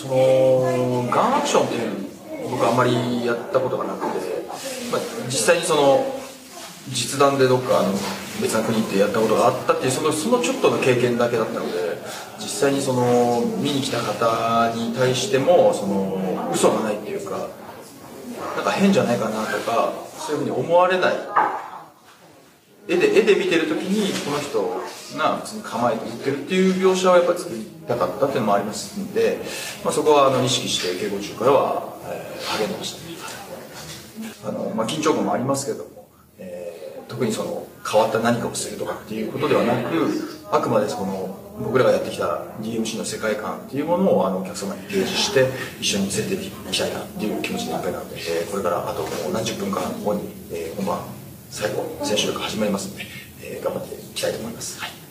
ガンアクションっていうのに僕あんまりやったことがなくて、実際に実弾でどっか別な国行ってやったことがあったっていうそのちょっとの経験だけだったので、実際に見に来た方に対しても嘘がないっていうか、なんか変じゃないかなとかそういうふうに思われない、絵で見てる時にこの人が普通に構えて言ってるっていう描写をやっぱり作りたかったっていうのもありますんで、そこは意識して稽古中からは、励んでました。緊張感もありますけども、特に変わった何かをするとかっていうことではなく、あくまで僕らがやってきた DMC の世界観っていうものをお客様に提示して一緒に見せていきたいなっていう気持ちでいっぱいなので、これからあと何十分間後に、本番最後千秋楽始まりますので、頑張っていきたいと思います。はい。